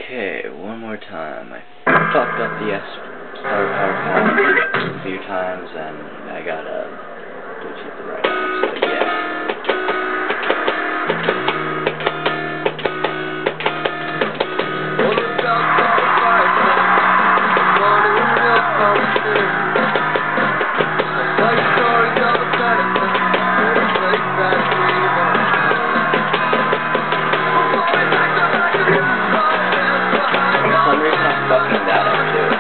Okay, one more time. I fucked up the star PowerPoint a few times, and I gotta hit the right one, so yeah. Fucking that up too.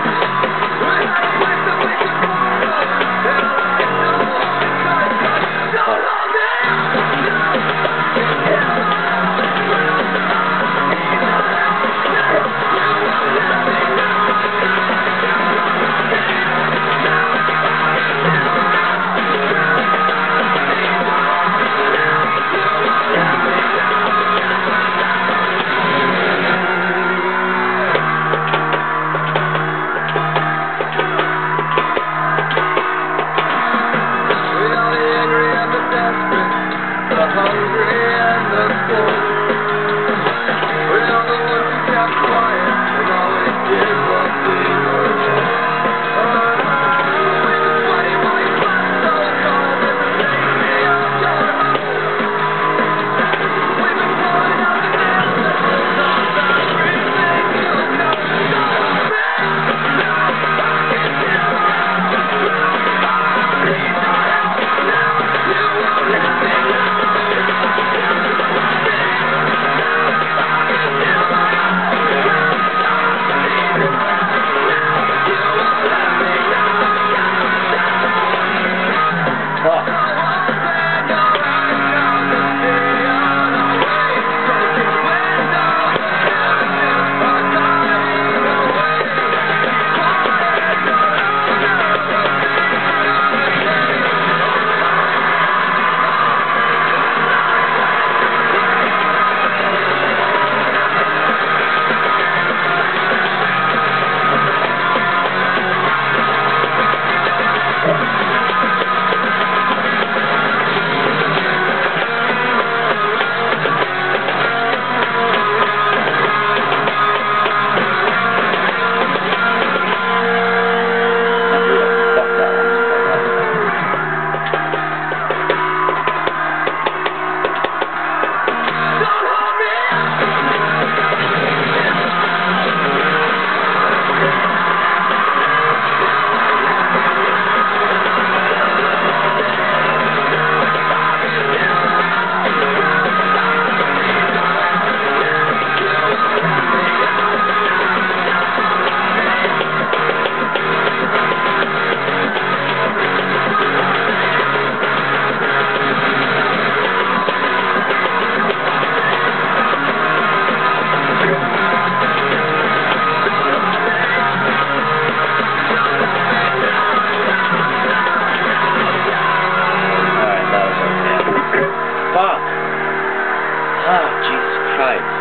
Jesus Christ.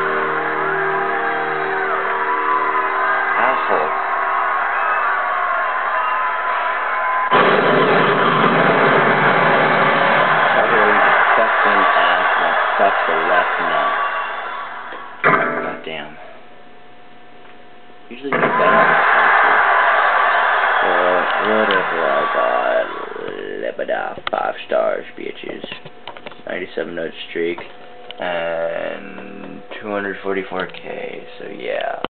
Asshole. Fucking ass and fuck the left nut. God damn. Usually get better on this one. Whatever, I got 5 stars, bitches. 97 note streak. And 244K, so yeah.